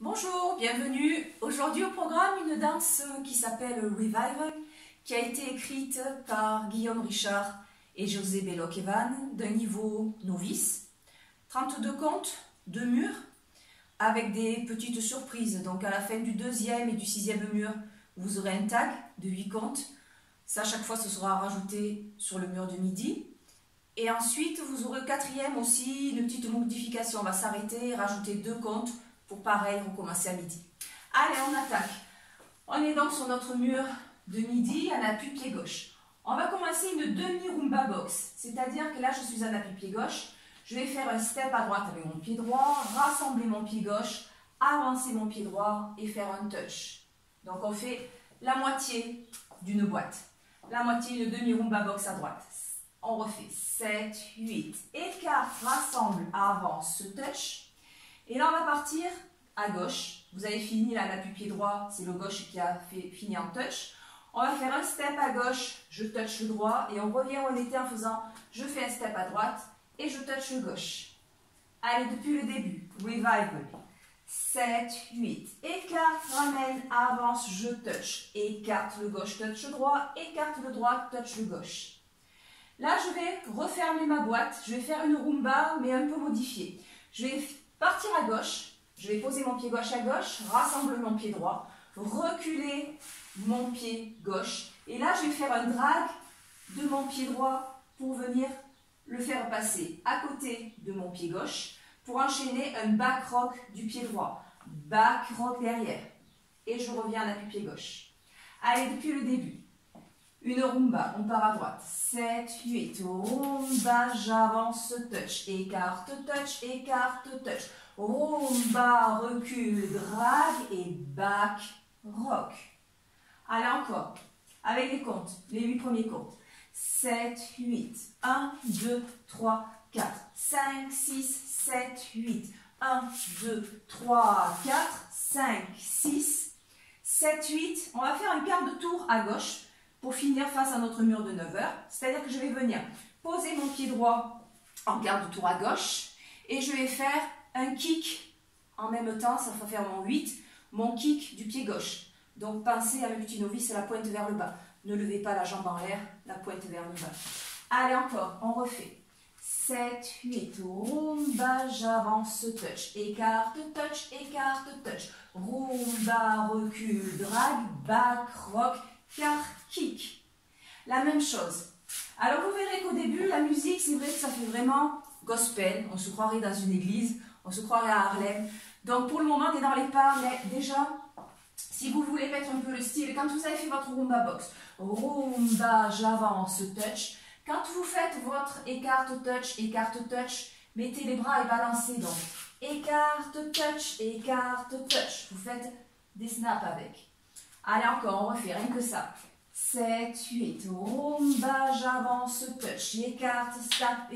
Bonjour, bienvenue. Aujourd'hui au programme, une danse qui s'appelle Revival, qui a été écrite par Guillaume et José Belloque et Vane, d'un niveau novice. 32 comptes, 2 murs, avec des petites surprises. Donc à la fin du deuxième et du sixième mur, vous aurez un tag de 8 comptes. Ça, à chaque fois, ce sera rajouté sur le mur de midi. Et ensuite, vous aurez au quatrième aussi une petite modification. On va s'arrêter et rajouter 2 comptes pour pareil recommencer à midi. Allez, on attaque. On est donc sur notre mur de midi à l'appui-pied gauche. On va commencer une demi-rumba box. C'est-à-dire que là, je suis à l'appui-pied gauche. Je vais faire un step à droite avec mon pied droit, rassembler mon pied gauche, avancer mon pied droit et faire un touch. Donc, on fait la moitié d'une boîte. La moitié, une demi-rumba box à droite. On refait 7, 8, écarte, rassemble, avance, touch. Et là, on va partir à gauche. Vous avez fini là, l'appui-pied droit, c'est le gauche qui a fini en touch. On va faire un step à gauche, je touch le droit et on revient où on était en faisant, je fais un step à droite et je touch le gauche. Allez, depuis le début, revival. 7, 8, écarte, ramène, avance, je touch. Écarte le gauche, touch le droit, écarte le droit, touch le gauche. Là, je vais refermer ma boîte, je vais faire une rumba, mais un peu modifiée. Je vais partir à gauche, je vais poser mon pied gauche à gauche, rassembler mon pied droit, reculer mon pied gauche. Et là, je vais faire un drag de mon pied droit pour venir le faire passer à côté de mon pied gauche pour enchaîner un back rock du pied droit. Back rock derrière. Et je reviens à l'appui-pied gauche. Allez, depuis le début. Une rumba, on part à droite. 7, 8, rumba, j'avance, touch, écarte, touch, rumba, recule, drag et back, rock. Allez, encore, avec les comptes, les 8 premiers comptes. 7, 8, 1, 2, 3, 4, 5, 6, 7, 8, 1, 2, 3, 4, 5, 6, 7, 8. On va faire un quart de tour à gauche pour finir face à notre mur de 9 heures. C'est-à-dire que je vais venir poser mon pied droit en quart de tour à gauche et je vais faire un kick en même temps, ça va faire mon 8, mon kick du pied gauche. Donc pensez à le petit novice, la pointe vers le bas. Ne levez pas la jambe en l'air, la pointe vers le bas. Allez encore, on refait. 7, 8, rumba, j'avance, touch, écarte, touch, rumba, recule, drag, back, rock, car kick. La même chose. Alors vous verrez qu'au début, la musique, c'est vrai que ça fait vraiment gospel. On se croirait dans une église, on se croirait à Harlem. Donc pour le moment, on est dans les pas, mais déjà, si vous voulez mettre un peu le style, quand vous avez fait votre rumba box, rumba, j'avance, touch. Quand vous faites votre écarte, touch, mettez les bras et balancez donc. Écarte, touch. Vous faites des snaps avec. Allez, encore, on refait, rien que ça. 7, 8, rumba, j'avance, touch, écarte, snap,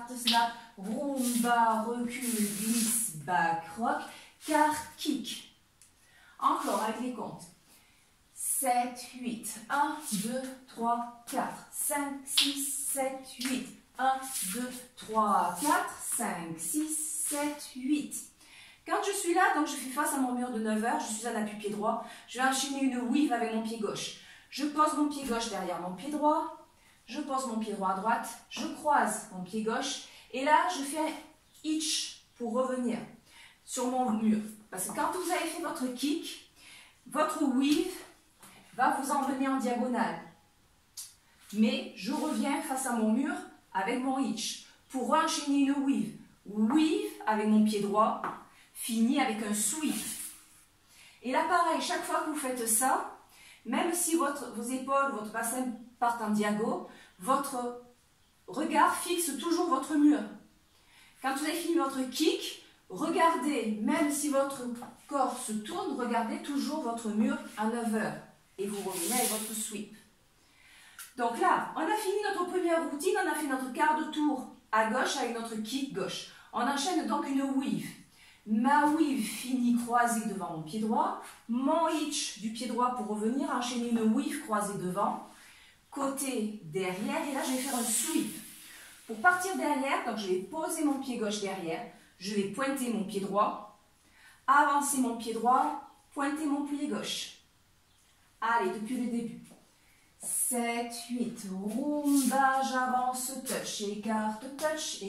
rumba, recule, glisse, back, rock, car, kick. Encore avec les comptes. 7, 8, 1, 2, 3, 4, 5, 6, 7, 8, 1, 2, 3, 4, 5, 6, 7, 8. Quand je suis là, donc je fais face à mon mur de 9 heures, je suis à l'appui-pied droit, je vais enchaîner une weave avec mon pied gauche. Je pose mon pied gauche derrière mon pied droit, je pose mon pied droit à droite, je croise mon pied gauche, et là je fais un hitch pour revenir sur mon mur. Parce que quand vous avez fait votre kick, votre weave va vous emmener en diagonale. Mais je reviens face à mon mur avec mon hitch pour enchaîner une weave. Weave avec mon pied droit, fini avec un sweep. Et là, pareil, chaque fois que vous faites ça, même si vos épaules, votre bassin partent en diago, votre regard fixe toujours votre mur. Quand vous avez fini votre kick, regardez, même si votre corps se tourne, regardez toujours votre mur à 9 heures. Et vous revenez avec votre sweep. Donc là, on a fini notre première routine, on a fait notre quart de tour à gauche avec notre kick gauche. On enchaîne donc une weave. Ma weave finit croisée devant mon pied droit. Mon hitch du pied droit pour revenir, enchaîner une weave croisée devant. Côté derrière, et là je vais faire un sweep. Pour partir derrière, donc je vais poser mon pied gauche derrière. Je vais pointer mon pied droit. Avancez mon pied droit, pointez mon pied gauche. Allez, depuis le début. 7, 8, rumba, j'avance, touch, écarte, touch,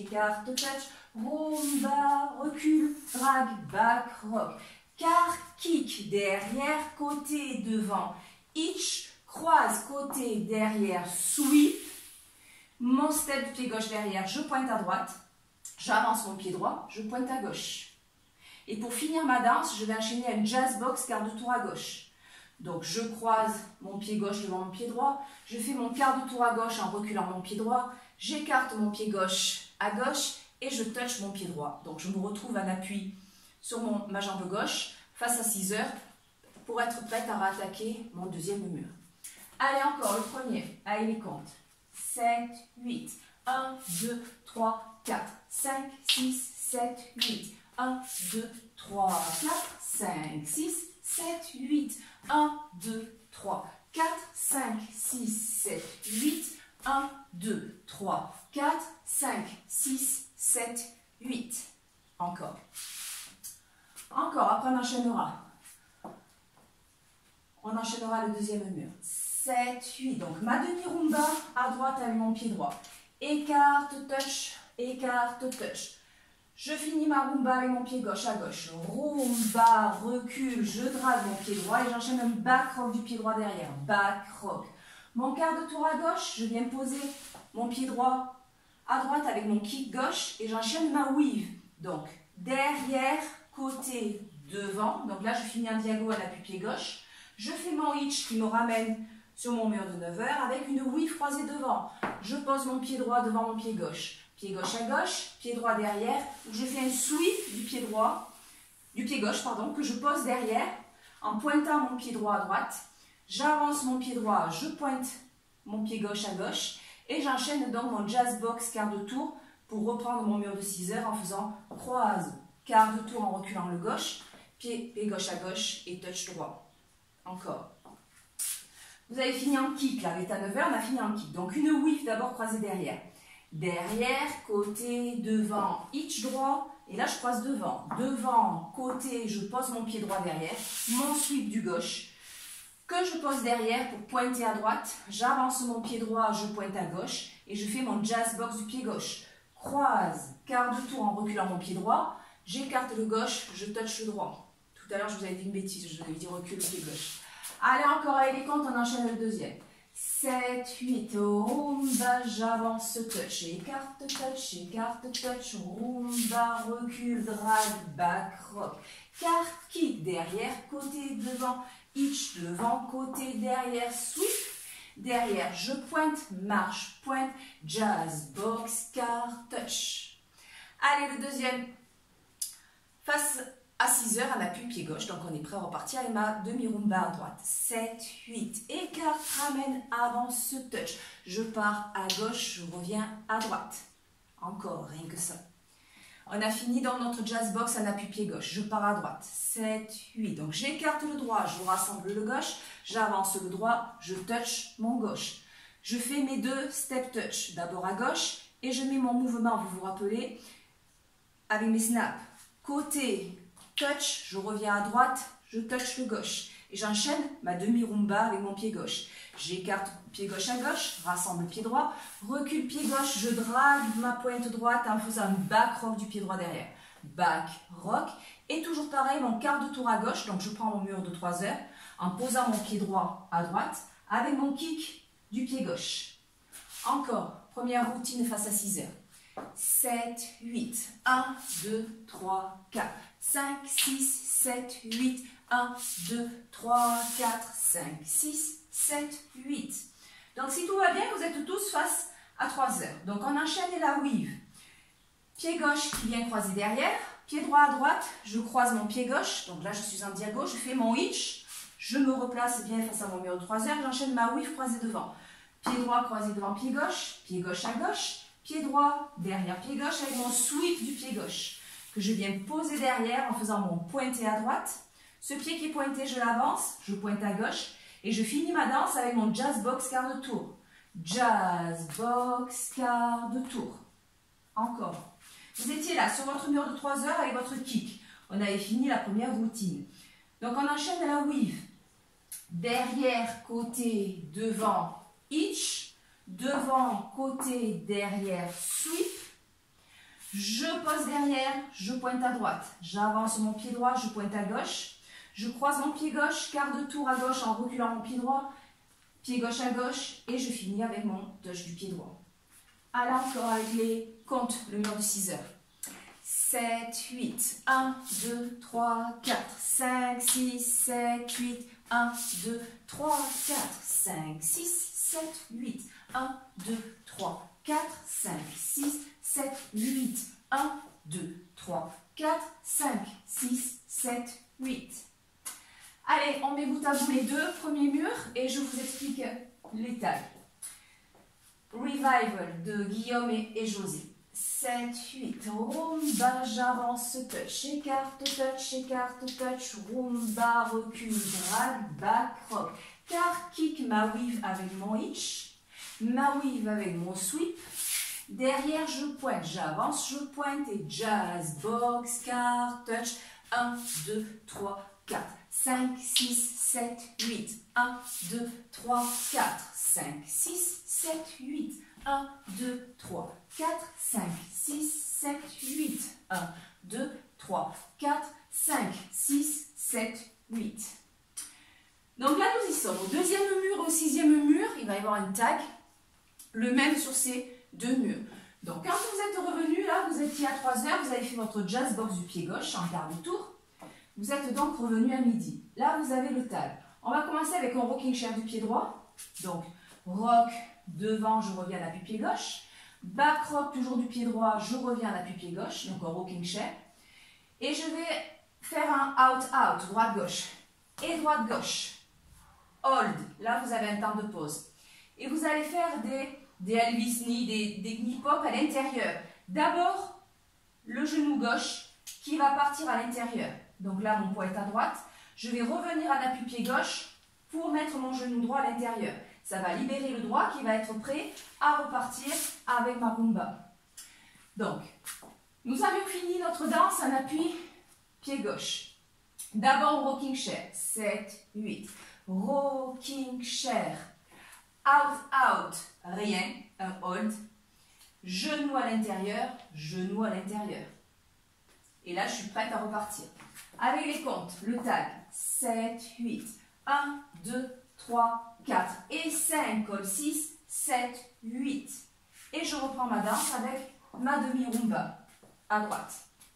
rumba, recule, drag, back, rock. Car, kick, derrière, côté, devant. Hitch, croise, côté, derrière, sweep. Mon step du pied gauche derrière, je pointe à droite. J'avance mon pied droit, je pointe à gauche. Et pour finir ma danse, je vais enchaîner un jazz box quart de tour à gauche. Donc je croise mon pied gauche devant mon pied droit, je fais mon quart de tour à gauche en reculant mon pied droit, j'écarte mon pied gauche à gauche et je touche mon pied droit. Donc je me retrouve en appui sur ma jambe gauche face à 6 heures pour être prête à rattaquer mon deuxième mur. Allez encore, le premier, allez les comptes. 7, 8, 1, 2, 3, 4, 5, 6, 7, 8. 1, 2, 3, 4, 5, 6, 7, 8. 1, 2, 3, 4, 5, 6, 7, 8. 1, 2, 3, 4, 5, 6, 7, 8. Encore. Encore, après on enchaînera. On enchaînera le deuxième mur. 7, 8. Donc ma demi-rumba à droite avec mon pied droit. Écarte, touch, écarte, touch. Je finis ma rumba avec mon pied gauche à gauche. Rumba, recule, je drague mon pied droit et j'enchaîne un back rock du pied droit derrière. Back rock. Mon quart de tour à gauche, je viens poser mon pied droit à droite avec mon kick gauche et j'enchaîne ma weave. Donc, derrière, côté, devant. Donc là, je finis en diagonale à l'appui pied gauche. Je fais mon hitch qui me ramène sur mon mur de 9 heures avec une weave croisée devant. Je pose mon pied droit devant mon pied gauche. Pied gauche à gauche, pied droit derrière, où je fais un sweep du pied gauche, que je pose derrière en pointant mon pied droit à droite. J'avance mon pied droit, je pointe mon pied gauche à gauche et j'enchaîne donc mon jazz box quart de tour pour reprendre mon mur de 6 heures en faisant croise, quart de tour en reculant le gauche, pied gauche à gauche et touch droit. Encore. Vous avez fini en kick, là, avec à 9 heures, on a fini en kick. Donc une whiff d'abord croisée derrière. Derrière, côté, devant, hitch droit. Et là, je croise devant. Devant, côté, je pose mon pied droit derrière. Mon sweep du gauche que je pose derrière pour pointer à droite. J'avance mon pied droit, je pointe à gauche. Et je fais mon jazz box du pied gauche. Croise, quart de tour en reculant mon pied droit. J'écarte le gauche, je touche le droit. Tout à l'heure, je vous avais dit une bêtise. Je vous avais dit recule le pied gauche. Allez, encore avec les comptes, on enchaîne le deuxième. 7, 8, rumba, j'avance, touch, écarte, touch, rumba, recule, drag, back, rock. Carte, kick, derrière, côté, devant, hitch, devant, côté, derrière, sweep. Derrière, je pointe, marche, pointe, jazz, box, carte, touch. Allez, le deuxième. Face à 6 heures, on appuie pied gauche, donc on est prêt à repartir avec ma demi-rumba à droite. 7, 8, écarte, ramène, avance, touch. Je pars à gauche, je reviens à droite. Encore, rien que ça. On a fini dans notre jazz box, on appuie pied gauche. Je pars à droite. 7, 8. Donc j'écarte le droit, je rassemble le gauche, j'avance le droit, je touch mon gauche. Je fais mes deux step touch, d'abord à gauche, et je mets mon mouvement, vous vous rappelez, avec mes snaps. Côté, touch, je reviens à droite, je touch le gauche. Et j'enchaîne ma demi-rumba avec mon pied gauche. J'écarte pied gauche à gauche, rassemble pied droit, recule pied gauche, je drague ma pointe droite en faisant un back rock du pied droit derrière. Back rock. Et toujours pareil, mon quart de tour à gauche, donc je prends mon mur de 3 heures en posant mon pied droit à droite avec mon kick du pied gauche. Encore, première routine face à 6 heures. 7, 8, 1, 2, 3, 4, 5, 6, 7, 8, 1, 2, 3, 4, 5, 6, 7, 8. Donc si tout va bien, vous êtes tous face à 3 heures. Donc on enchaîne la weave. Pied gauche qui vient croiser derrière, pied droit à droite, je croise mon pied gauche, donc là je suis en diagonale, je fais mon hitch, je me replace bien face à mon mur de 3 heures, j'enchaîne ma weave croisée devant. Pied droit croisé devant pied gauche à gauche, pied droit derrière pied gauche avec mon sweep du pied gauche que je viens poser derrière en faisant mon pointé à droite. Ce pied qui est pointé, je l'avance, je pointe à gauche et je finis ma danse avec mon jazz box quart de tour. Jazz box quart de tour. Encore. Vous étiez là sur votre mur de 3 heures avec votre kick. on avait fini la première routine. Donc on enchaîne la weave. Derrière, côté, devant, hitch. Devant, côté, derrière, sweep. Je pose derrière, je pointe à droite. J'avance mon pied droit, je pointe à gauche. Je croise mon pied gauche, quart de tour à gauche en reculant mon pied droit. Pied gauche à gauche et je finis avec mon touch du pied droit. Alors encore avec les comptes, le mur de 6 heures. 7, 8, 1, 2, 3, 4, 5, 6, 7, 8, 1, 2, 3, 4, 5, 6, 7, 8, 1, 2, 3, 4, 5, 6, 7, 8, 1, 2, 3, 4, 5, 6, 7, 8. Allez, on met bout à bout les deux premiers murs et je vous explique les tailles. Revival de Guillaume et José. 7, 8, rumba, j'avance, touch, écarte, touch, rumba, recule, drag, back, rock. Car kick, ma weave avec mon hitch, ma weave avec mon sweep. Derrière, je pointe, j'avance, je pointe et jazz, box, car, touch. 1, 2, 3, 4, 5, 6, 7, 8. 1, 2, 3, 4, 5, 6, 7, 8. 1, 2, 3, 4, 5, 6, 7, 8. 1, 2, 3, 4, 5, 6, 7, 8. Donc là, nous y sommes. Au deuxième mur et au sixième mur, il va y avoir un tag, le même sur ces deux murs. Donc quand vous êtes revenu, là, vous étiez à 3 heures, vous avez fait votre jazz box du pied gauche en quart de tour. Vous êtes donc revenu à midi. Là, vous avez le tag. On va commencer avec un rocking chair du pied droit. Donc, rock, devant, je reviens à l'appui pied gauche. Back rock, toujours du pied droit, je reviens à l'appui pied gauche. Donc, un rocking chair. Et je vais faire un out-out, droite-gauche. Et droite-gauche. Hold. Là, vous avez un temps de pause. Et vous allez faire des Elvis knee, des knee pop à l'intérieur. D'abord, le genou gauche qui va partir à l'intérieur. Donc là, mon poids est à droite. Je vais revenir à l'appui pied gauche pour mettre mon genou droit à l'intérieur. Ça va libérer le droit qui va être prêt à repartir avec ma rumba. Donc, nous avions fini notre danse en appui pied gauche. D'abord, rocking chair. 7, 8. Rocking chair. Out, out. Rien. Un hold. Genou à l'intérieur. Genou à l'intérieur. Et là, je suis prête à repartir. Avec les comptes, le tag, 7, 8, 1, 2, 3, 4 et 5, col 6, 7, 8. Et je reprends ma danse avec ma demi-rumba à droite.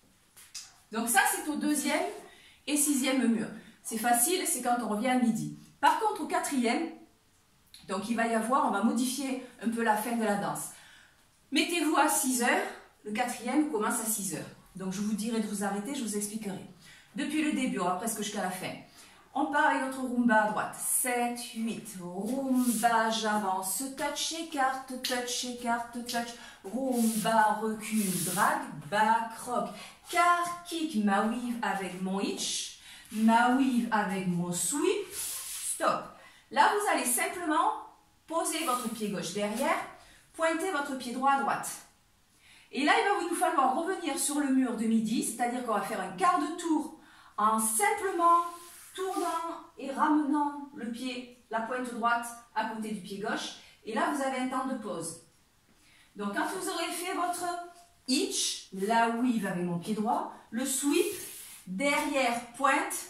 Donc ça, c'est au deuxième et sixième mur. C'est facile, c'est quand on revient à midi. Par contre, au quatrième, donc il va y avoir, on va modifier un peu la fin de la danse. Mettez-vous à 6 heures, le quatrième commence à 6 heures. Donc je vous dirai de vous arrêter, je vous expliquerai. Depuis le début, on va presque jusqu'à la fin. On part avec notre rumba à droite. 7, 8. Rumba, j'avance. Touch, écarte, touch. Rumba, recule, drag, back, rock. Car, kick, ma weave avec mon hitch. Ma weave avec mon sweep. Stop. Là, vous allez simplement poser votre pied gauche derrière. Pointer votre pied droit à droite. Et là, il va nous falloir revenir sur le mur de midi, c'est-à-dire qu'on va faire un quart de tour en simplement tournant et ramenant le pied, la pointe droite à côté du pied gauche. Et là, vous avez un temps de pause. Donc, quand vous aurez fait votre hitch, la weave avec mon pied droit, le sweep, derrière pointe,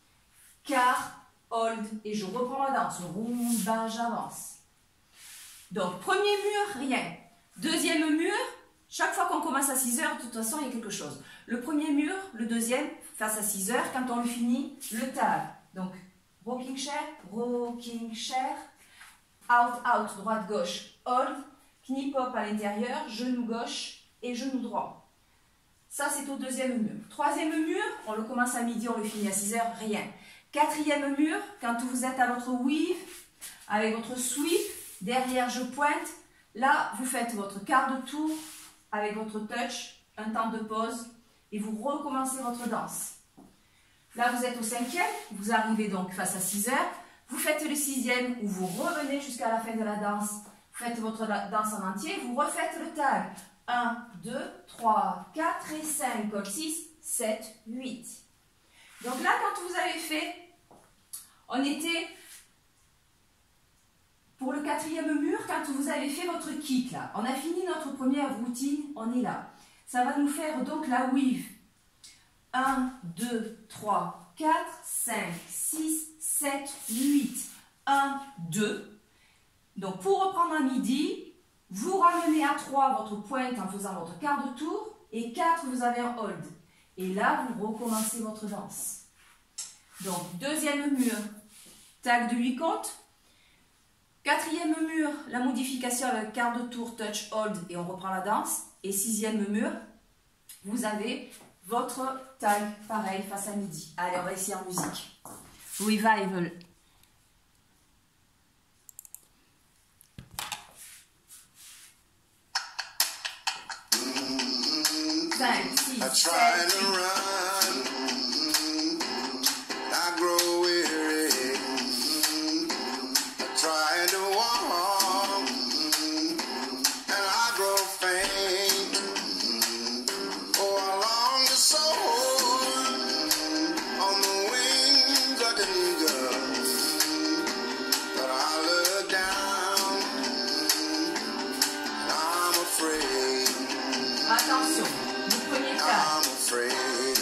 quart, hold, et je reprends ma danse. Rumba, j'avance. Donc, premier mur, rien. Deuxième mur, chaque fois qu'on commence à 6 heures, de toute façon, il y a quelque chose. Le premier mur, le deuxième, face à 6 heures, quand on le finit, le tag. Donc, rocking chair, out, out, droite, gauche, hold, knee pop à l'intérieur, genou gauche et genou droit. Ça, c'est au deuxième mur. Troisième mur, on le commence à midi, on le finit à 6 heures, rien. Quatrième mur, quand vous êtes à votre weave, avec votre sweep, derrière je pointe, là, vous faites votre quart de tour, avec votre touch, un temps de pause et vous recommencez votre danse. Là, vous êtes au cinquième, vous arrivez donc face à 6 heures, vous faites le sixième où vous revenez jusqu'à la fin de la danse, vous faites votre danse en entier, vous refaites le tag. 1, 2, 3, 4 et 5, col 6, 7, 8. Donc là, quand vous avez fait, on était pour le quatrième mur, quand vous avez fait votre kick là. On a fini notre première routine, on est là. Ça va nous faire donc la weave. 1, 2, 3, 4, 5, 6, 7, 8. 1, 2. Donc pour reprendre à midi, vous ramenez à 3 votre pointe en faisant votre quart de tour. Et 4, vous avez un hold. Et là, vous recommencez votre danse. Donc, deuxième mur, tag de 8 comptes. Quatrième mur, la modification avec quart de tour, touch, hold et on reprend la danse. Et sixième mur, vous avez votre tag, pareil, face à midi. Allez, on va essayer en musique. Revival. I try to run, I grow weary. I try to walk, and I grow faint. Oh, I long to soar on the wings of an eagle, but I look down, and I'm afraid. Attention. I'm afraid,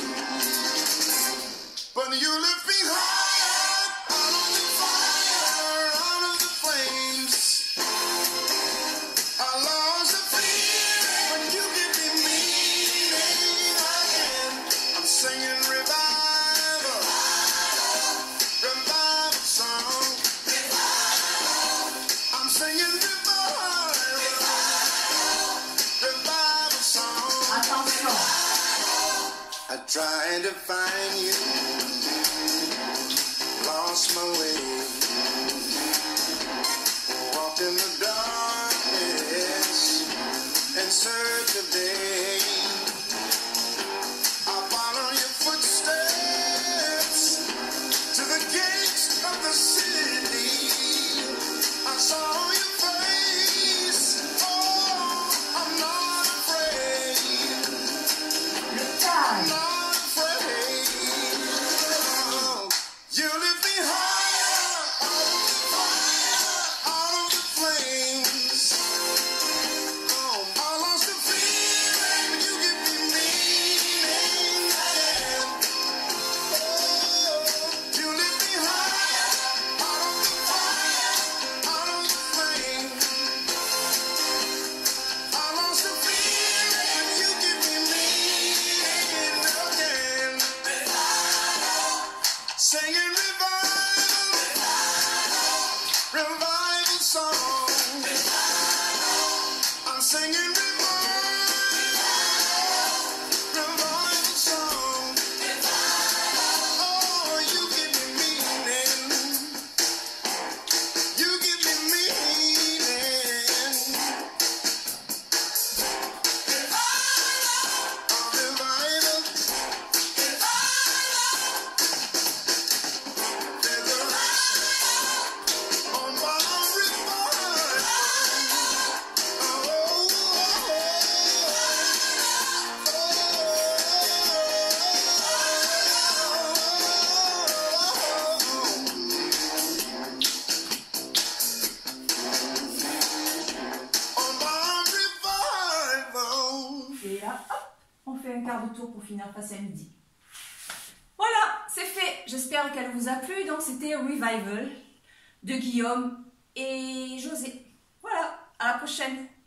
but you lift me higher, out of the fire, out of the flames. I lost the fear, but you give me meaning again. I'm singing revival, revival song. I'm singing revival, revival song. Attention. I tried to find you, lost my way, walked in the darkness in search of day. I follow your footsteps to the gates of the city. I saw your face, oh, I'm not afraid. I'm not singing revival song. I'm singing revival song. Oh, you give me meaning. You give me meaning. Revival. Et là, hop, on fait un quart de tour pour finir face à midi. Voilà, c'est fait. J'espère qu'elle vous a plu. Donc, c'était Revival de Guillaume et José. Voilà, à la prochaine.